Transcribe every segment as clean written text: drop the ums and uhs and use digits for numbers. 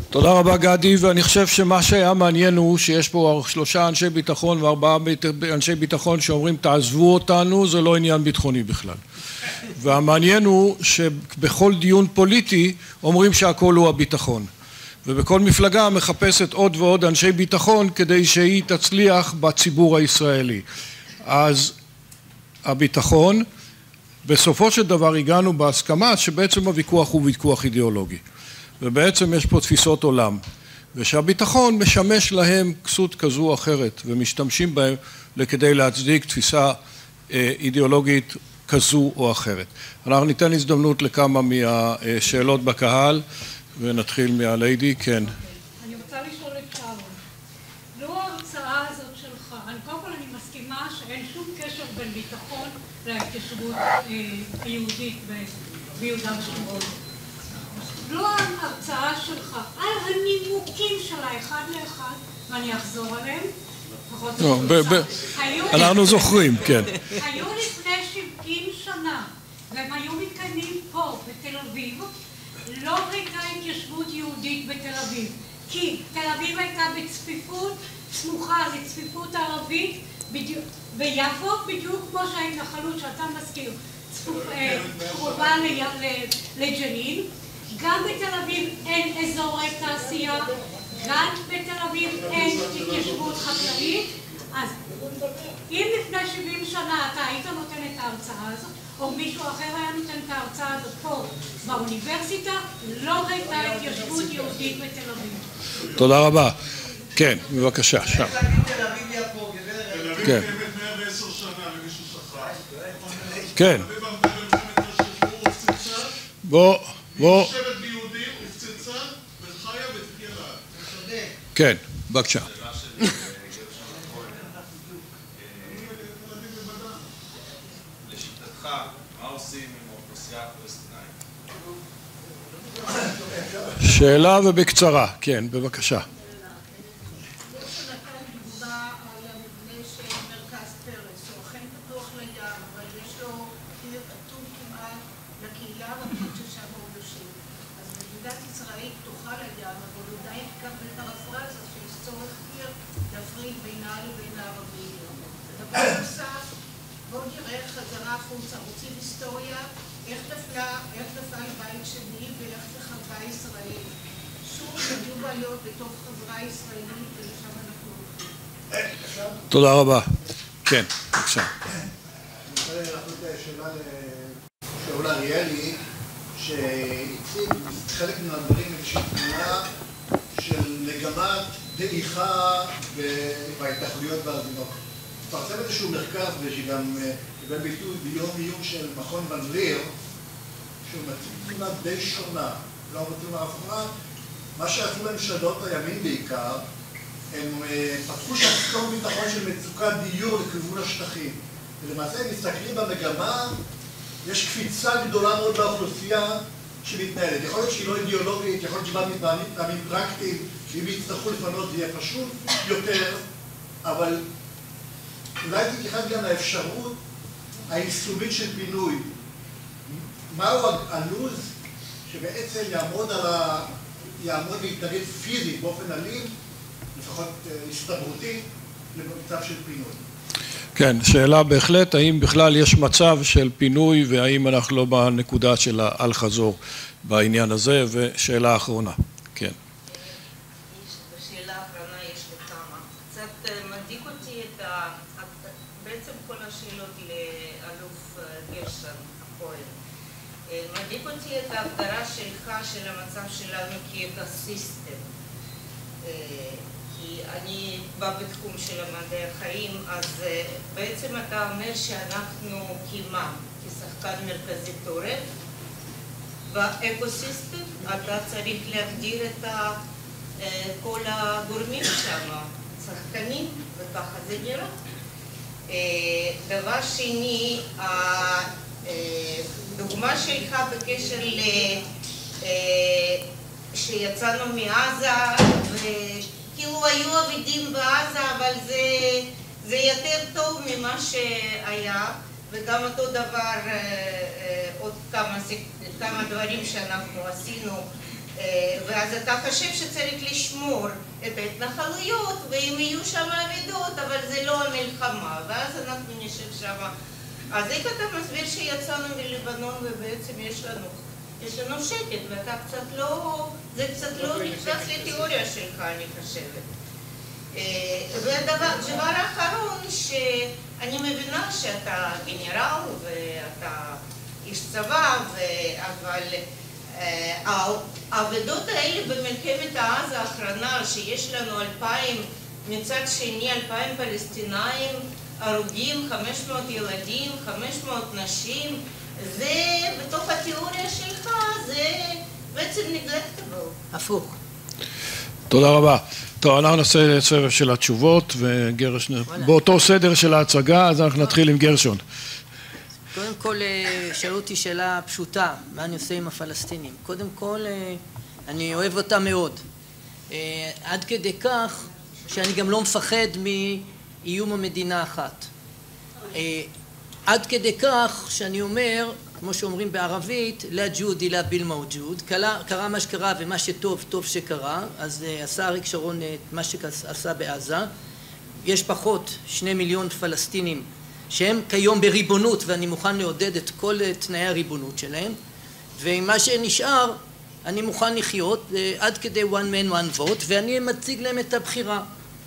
תודה רבה גדי, ואני חושב שמה שהיה מעניין הוא שיש פה 3 אנשי ביטחון ו4 אנשי ביטחון שאומרים תעזבו אותנו, זה לא עניין ביטחוני בכלל. והמעניין הוא שבכל דיון פוליטי אומרים שהכל הוא הביטחון. ובכל מפלגה מחפשת עוד ועוד אנשי ביטחון כדי שהיא תצליח בציבור הישראלי. אז הביטחון, בסופו של דבר הגענו בהסכמה שבעצם הוויכוח הוא ויכוח אידיאולוגי. ובעצם יש פה תפיסות עולם, ושהביטחון משמש להם כסות כזו או אחרת, ומשתמשים בהם כדי להצדיק תפיסה אידיאולוגית כזו או אחרת. אנחנו ניתן הזדמנות לכמה מהשאלות בקהל, ונתחיל מהליידי, כן. אני רוצה לשאול את שרון. לא ההרצאה הזאת שלך, קודם כל אני מסכימה שאין שום קשר בין ביטחון להתיישבות היהודית ביהודה ושומרון. לא ההרצאה שלך, על הנימוקים שלה אחד לאחד, ואני אחזור עליהם, אנחנו זוכרים, כן. היו לפני 70 שנה, והם היו מתקיימים פה, בתל אביב, לא הייתה התיישבות יהודית בתל אביב, כי תל אביב הייתה בצפיפות סמוכה לצפיפות ערבית ביפו, בדיוק כמו שההתנחלות שאתה מזכיר, קרובה לג'נין. גם בתל אביב אין אזורי תעשייה, גם בתל אביב אין התיישבות חקלאית. אז אם לפני 70 שנה אתה היית נותן את ההרצאה הזאת, או מישהו אחר היה נותן את ההרצאה הזאת פה באוניברסיטה, לא הייתה התיישבות יהודית בתל אביב. תודה רבה. כן, בבקשה, שם. תל אביב יפו, גברת. כן. תל אביב קיימת 110 שנה, למישהו שכח. כן. בוא. יושבת ביהודים, הפצצה, וחיה ותחיה לעד. כן, בבקשה. לשיטתך, מה עושים עם האוכלוסייה הפלסטינאית? שאלה ובקצרה, כן, בבקשה. תודה רבה. כן, בבקשה. אני רוצה לעשות שאלה אריאלי, שהציג חלק מהדברים איזושהי תמונה של מגמת דעיכה בהתנחלויות והזינות. פרסם איזשהו מחקר שגם קיבל ביטוי ביום עיון של מכון ון ליר, שהוא מציג תמונה די שונה, לא רוצים להפרעה. מה שעשו ממשלות הימין בעיקר, הם פתחו שסתום ביטחון של מצוקת דיור לכיוון השטחים. ולמעשה, אם מסתכלים במגמה, יש קפיצה גדולה מאוד באוכלוסייה שמתנהלת. יכול להיות שהיא לא אידיאולוגית, יכול להיות שבא מטעמים פרקטיים, שאם יצטרכו לפנות זה יהיה פשוט יותר, אבל אולי תתייחס גם לאפשרות היישומית של פינוי. מהו הלו"ז שבעצם יעמוד להתנגד פיזית באופן אלים, לפחות הסתברותי, למצב של פינוי. כן, שאלה בהחלט, האם בכלל יש מצב של פינוי, והאם אנחנו לא בנקודה של האל-חזור בעניין הזה, ושאלה אחרונה, כן. בשאלה האחרונה יש לי כמה. קצת מדאיג אותי בעצם כל השאלות לאלוף גרשון הכהן. מדאיג אותי את ההגדרה שלך של המצב שלנו כאקוסיסטם. כי אני באה בתחום של מדעי החיים, אז בעצם אתה אומר שאנחנו כמה, כשחקן מרכזי תורף, באקוסיסטם אתה צריך להגדיר את כל הגורמים שם, שחקנים, וככה זה נראה. דבר שני, הדוגמה שלך בקשר שיצאנו מעזה, וכאילו היו עבדים בעזה, אבל זה יותר טוב ממה שהיה, וגם אותו דבר, עוד כמה דברים שאנחנו עשינו ואז אתה חושב שצריך לשמור את ההתנחלויות, ואם יהיו שם עבידות, אבל זה לא המלחמה, ואז אנחנו נשב שם. אז איך אתה מסביר שיצאנו מלבנון ובעצם יש לנו שקט, ואתה קצת לא, זה קצת לא נכנס לתיאוריה שלך, אני חושבת. ודבר האחרון, שאני מבינה שאתה גנרל ואתה איש צבא, אבל העבודות האלה במלחמת העזה האחרונה, שיש לנו 2,000, מצד שני 2,000 פלסטינאים, הרוגים, 500 ילדים, 500 נשים, זה בתוך התיאוריה שלך, זה בעצם נגלקטבל. הפוך. תודה רבה. טוב, אנחנו נעשה סבב של התשובות, וגרשון, באותו סדר של ההצגה, אז אנחנו נתחיל עם גרשון. קודם כל, שאלו אותי שאלה פשוטה, מה אני עושה עם הפלסטינים? קודם כל, אני אוהב אותם מאוד. עד כדי כך שאני גם לא מפחד מאיום המדינה אחת. עד כדי כך שאני אומר, כמו שאומרים בערבית, לה ג'וד אילה ביל מוג'וד, קרה מה שקרה ומה שטוב, טוב שקרה, אז עשה אריק שרון את מה שעשה בעזה. יש פחות 2 מיליון פלסטינים שהם כיום בריבונות, ואני מוכן לעודד את כל תנאי הריבונות שלהם, ועם מה שנשאר אני מוכן לחיות עד כדי one man one vote, ואני מציג להם את הבחירה.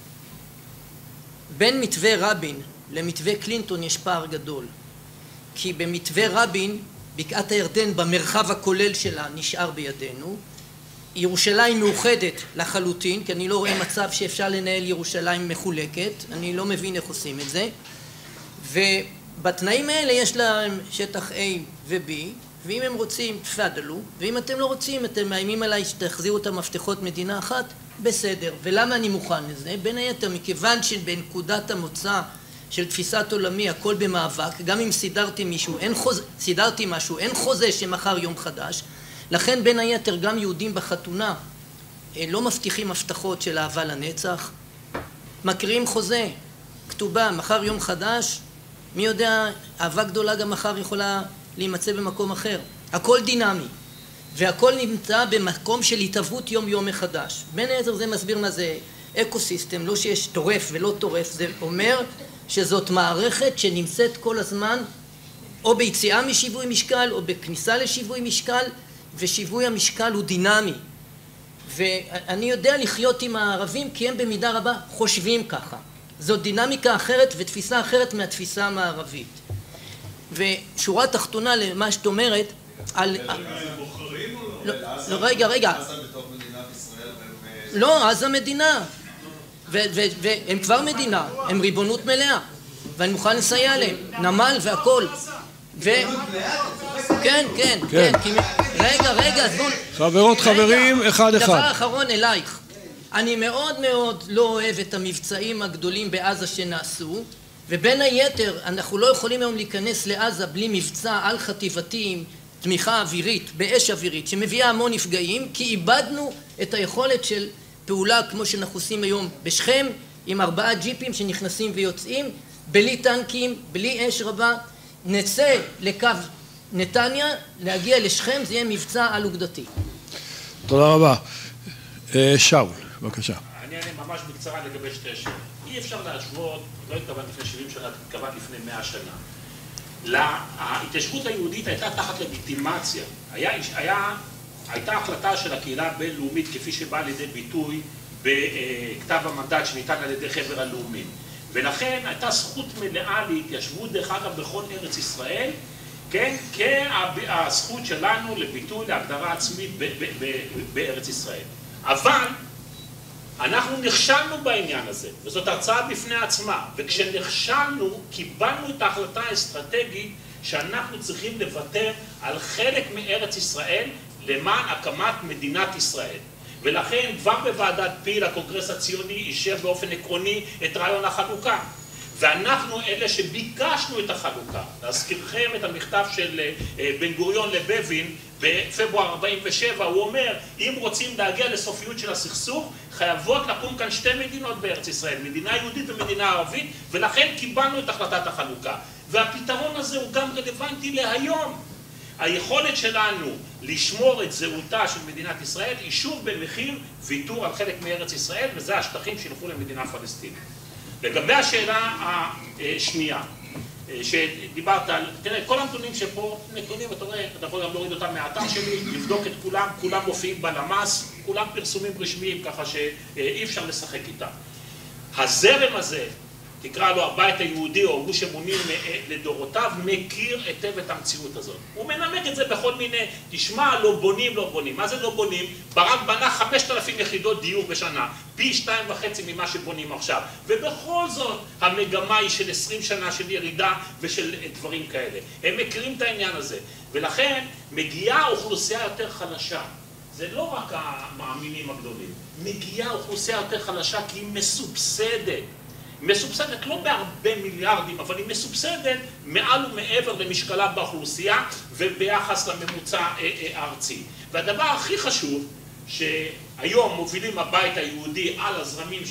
בין מתווה רבין למתווה קלינטון יש פער גדול, כי במתווה רבין בקעת הירדן במרחב הכולל שלה נשאר בידינו, ירושלים מאוחדת לחלוטין, כי אני לא רואה מצב שאפשר לנהל ירושלים מחולקת, אני לא מבין איך עושים את זה, ובתנאים האלה יש להם שטח A ו-B, ואם הם רוצים תפדלו, ואם אתם לא רוצים, אתם מאיימים עליי שתחזירו את המפתחות מדינה אחת, בסדר. ולמה אני מוכן לזה? בין היתר, מכיוון שבנקודת המוצא של תפיסת עולמי הכל במאבק, גם אם סידרתי משהו, אין חוזה שמחר יום חדש, לכן בין היתר גם יהודים בחתונה לא מבטיחים הבטחות של אהבה לנצח, מקריאים חוזה, כתובה, מחר יום חדש, מי יודע, אהבה גדולה גם מחר יכולה להימצא במקום אחר. הכל דינמי, והכל נמצא במקום של התהוות יום מחדש. בין היתר זה מסביר מה זה אקוסיסטם, לא שיש טורף ולא טורף, זה אומר שזאת מערכת שנמצאת כל הזמן או ביציאה משיווי משקל או בכניסה לשיווי משקל, ושיווי המשקל הוא דינמי. ואני יודע לחיות עם הערבים כי הם במידה רבה חושבים ככה. זו דינמיקה אחרת ותפיסה אחרת מהתפיסה המערבית. ושורה תחתונה למה שאת אומרת על... בוחרים או לא? רגע. עזה בתוך מדינת ישראל והם... לא, עזה מדינה. והם כבר מדינה, הם ריבונות מלאה. ואני מוכן לסייע להם, נמל והכל. כן. רגע, אז בואו... חברות, חברים, אחד. דבר אחרון אלייך. אני מאוד מאוד לא אוהב את המבצעים הגדולים בעזה שנעשו, ובין היתר אנחנו לא יכולים היום להיכנס לעזה בלי מבצע על חטיבתי עם תמיכה אווירית, באש אווירית, שמביאה המון נפגעים, כי איבדנו את היכולת של פעולה כמו שאנחנו עושים היום בשכם, עם 4 ג'יפים שנכנסים ויוצאים, בלי טנקים, בלי אש רבה, נצא לקו נתניה, להגיע לשכם, זה יהיה מבצע על אוגדתי. תודה רבה. שאול, בבקשה. אני אענה ממש בקצרה לגבי שתי שאלות. אי אפשר להשוות, לא התכוון לפני 70 שנה, התכוון לפני 100 שנה. ההתיישבות היהודית הייתה תחת לגיטימציה. הייתה החלטה של הקהילה הבינלאומית כפי שבאה לידי ביטוי בכתב המנדט שניתן על ידי חבר הלאומים. ולכן הייתה זכות מלאה להתיישבות, דרך אגב, בכל ארץ ישראל, כן? כהזכות שלנו לביטוי, להגדרה עצמית בארץ ישראל. אבל אנחנו נכשלנו בעניין הזה, וזאת הרצאה בפני עצמה, וכשנכשלנו קיבלנו את ההחלטה האסטרטגית שאנחנו צריכים לוותר על חלק מארץ ישראל למען הקמת מדינת ישראל. ולכן כבר בוועדת פיל הקונגרס הציוני אישר באופן עקרוני את רעיון החלוקה. ואנחנו אלה שביקשנו את החלוקה. להזכירכם את המכתב של בן גוריון לבבין בפברואר 47, הוא אומר, אם רוצים להגיע לסופיות של הסכסוך, חייבות לקום כאן 2 מדינות בארץ ישראל, מדינה יהודית ומדינה ערבית, ולכן קיבלנו את החלטת החלוקה. והפתרון הזה הוא גם רלוונטי להיום. היכולת שלנו לשמור את זהותה של מדינת ישראל היא שוב במחיר ויתור על חלק מארץ ישראל, וזה השטחים שילכו למדינה פלסטינית. לגבי השאלה השנייה, שדיברת על, תראה, כל הנתונים שפה, נתונים, אתה רואה, אתה יכול גם להוריד אותם מהאתר שלי, לבדוק את כולם, כולם מופיעים בלמ"ס, כולם פרסומים רשמיים, ככה שאי אפשר לשחק איתם. הזרם הזה, תקרא לו הבית היהודי או גוש אמונים לדורותיו, מכיר היטב את המציאות הזאת. הוא מנמק את זה בכל מיני, תשמע, לא בונים, לא בונים. מה זה לא בונים? ברק בנה 5,000 יחידות דיור בשנה, פי 2.5 ממה שבונים עכשיו. ובכל זאת, המגמה היא של 20 שנה של ירידה ושל דברים כאלה. הם מכירים את העניין הזה. ולכן מגיעה אוכלוסייה יותר חלשה. זה לא רק המאמינים הגדולים. מגיעה אוכלוסייה יותר חלשה כי היא מסובסדת. מסובסדת לא בהרבה מיליארדים, אבל היא מסובסדת מעל ומעבר למשקלה באוכלוסייה וביחס לממוצע הארצי. והדבר הכי חשוב, שהיום מובילים הבית היהודי על הזרמים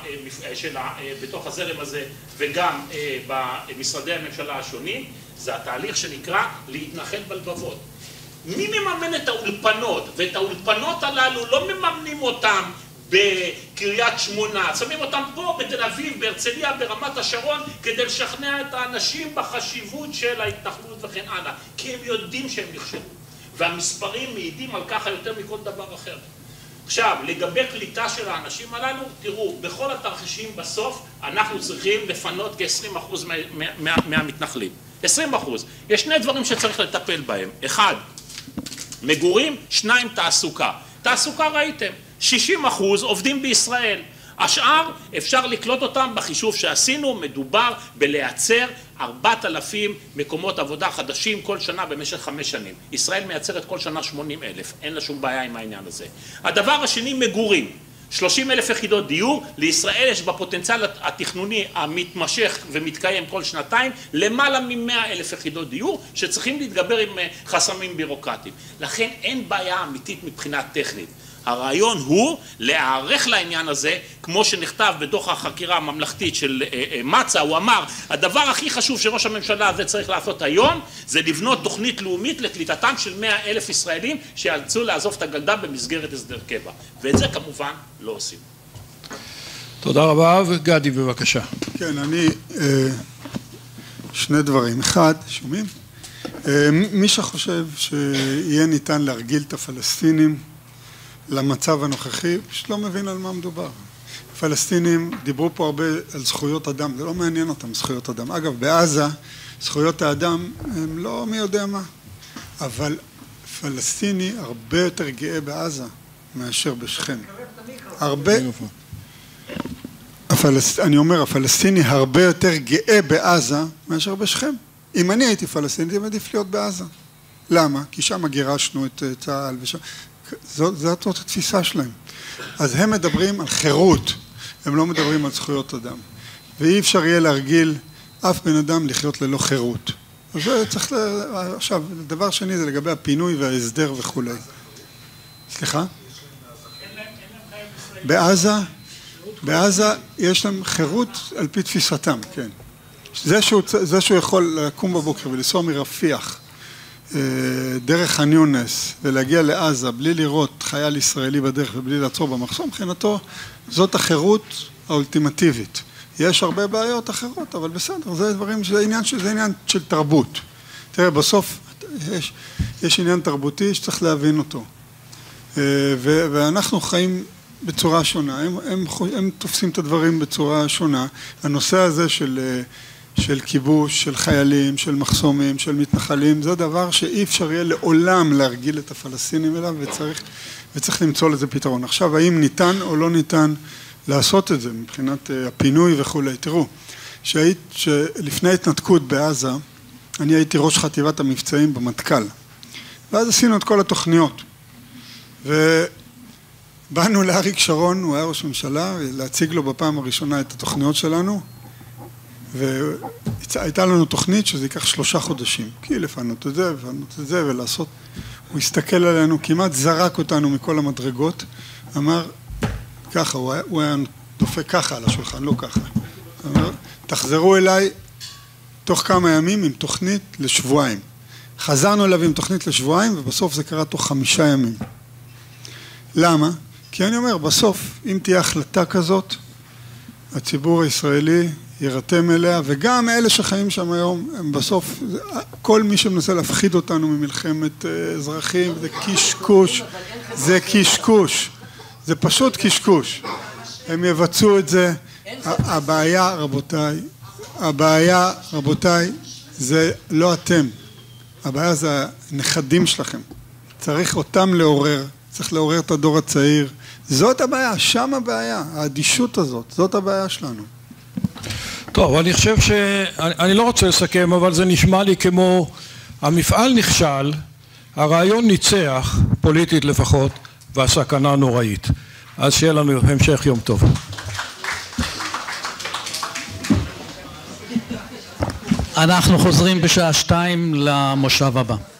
בתוך הזרם הזה וגם במשרדי הממשלה השונים, זה התהליך שנקרא להתנחל בלבבות. מי מממן את האולפנות? ואת האולפנות הללו לא מממנים אותם בקריית שמונה, שמים אותם פה בתל אביב, בהרצליה, ברמת השרון, כדי לשכנע את האנשים בחשיבות של ההתנחלות וכן הלאה, כי הם יודעים שהם נכשלו, והמספרים מעידים על ככה יותר מכל דבר אחר. עכשיו, לגבי קליטה של האנשים הללו, תראו, בכל התרחישים בסוף אנחנו צריכים לפנות כ-20% מהמתנחלים. 20%. יש שני דברים שצריך לטפל בהם. אחד, מגורים, 2, תעסוקה. תעסוקה ראיתם. 60% עובדים בישראל. השאר אפשר לקלוט אותם בחישוב שעשינו, מדובר בלייצר 4,000 מקומות עבודה חדשים כל שנה במשך 5 שנים. ישראל מייצרת כל שנה 80,000, אין לה שום בעיה עם העניין הזה. הדבר השני, מגורים. 30,000 יחידות דיור, לישראל יש בפוטנציאל התכנוני המתמשך ומתקיים כל שנתיים, למעלה מ100,000 יחידות דיור, שצריכים להתגבר עם חסמים בירוקרטיים. לכן אין בעיה אמיתית מבחינה טכנית. הרעיון הוא להיערך לעניין הזה, כמו שנכתב בדוח החקירה הממלכתית של מצא, הוא אמר, הדבר הכי חשוב שראש הממשלה הזה צריך לעשות היום, זה לבנות תוכנית לאומית לקליטתם של 100,000 ישראלים שיאלצו לעזוב את הגלדה במסגרת הסדר קבע. ואת זה כמובן לא עושים. תודה רבה, וגדי בבקשה. כן, אני, שני דברים. אחד, שומעים? מי שחושב שיהיה ניתן להרגיל את הפלסטינים למצב הנוכחי, פשוט לא מבין על מה מדובר. הפלסטינים דיברו פה הרבה על זכויות אדם, זה לא מעניין אותם זכויות אדם. אגב, בעזה זכויות האדם הם לא מי יודע מה, אבל פלסטיני הרבה יותר גאה בעזה מאשר בשכם. הרבה... אני אומר, הפלסטיני הרבה יותר גאה בעזה מאשר בשכם. אם אני הייתי פלסטיני, זה עדיף להיות בעזה. למה? כי שם גירשנו את צה"ל ושם... זאת התפיסה שלהם. אז הם מדברים על חירות, הם לא מדברים על זכויות אדם. ואי אפשר יהיה להרגיל אף בן אדם לחיות ללא חירות. אז זה צריך עכשיו, דבר שני זה לגבי הפינוי וההסדר וכו'. סליחה? בעזה יש להם חירות על פי תפיסתם, כן. זה שהוא יכול לקום בבוקר ולנסוע מרפיח דרך ח'אן יונס ולהגיע לעזה בלי לראות חייל ישראלי בדרך ובלי לעצור במחסום, מבחינתו זאת החירות האולטימטיבית. יש הרבה בעיות אחרות, אבל בסדר, זה דברים, זה עניין של תרבות. תראה, בסוף יש עניין תרבותי שצריך להבין אותו. ואנחנו חיים בצורה שונה, הם תופסים את הדברים בצורה שונה. הנושא הזה של כיבוש, של חיילים, של מחסומים, של מתנחלים, זה דבר שאי אפשר יהיה לעולם להרגיל את הפלסטינים אליו, וצריך למצוא לזה פתרון. עכשיו, האם ניתן או לא ניתן לעשות את זה מבחינת הפינוי וכו'. תראו, שלפני ההתנתקות בעזה, אני הייתי ראש חטיבת המבצעים במטכ"ל, ואז עשינו את כל התוכניות, ובאנו לאריק שרון, הוא היה ראש ממשלה, להציג לו בפעם הראשונה את התוכניות שלנו, והייתה לנו תוכנית שזה ייקח 3 חודשים, כי לפנות את זה ולעשות, הוא הסתכל עלינו, כמעט זרק אותנו מכל המדרגות, אמר ככה, הוא היה דופק ככה על השולחן, לא ככה, אמר, תחזרו אליי תוך כמה ימים עם תוכנית לשבועיים, חזרנו אליו עם תוכנית לשבועיים, ובסוף זה קרה תוך 5 ימים. למה? כי אני אומר, בסוף, אם תהיה החלטה כזאת, הציבור הישראלי יירתם אליה, וגם אלה שחיים שם היום, הם בסוף, כל מי שמנסה להפחיד אותנו ממלחמת אזרחים, זה קשקוש, זה קשקוש, זה פשוט קשקוש. הם יבצעו את זה. הבעיה, רבותיי, זה לא אתם. הבעיה זה הנכדים שלכם. צריך אותם לעורר, צריך לעורר את הדור הצעיר. זאת הבעיה, שם הבעיה, האדישות הזאת, זאת הבעיה שלנו. טוב, אני חושב אני לא רוצה לסכם, אבל זה נשמע לי כמו המפעל נכשל, הרעיון ניצח, פוליטית לפחות, והסכנה נוראית. אז שיהיה לנו המשך יום טוב. אנחנו חוזרים בשעה 2 למושב הבא.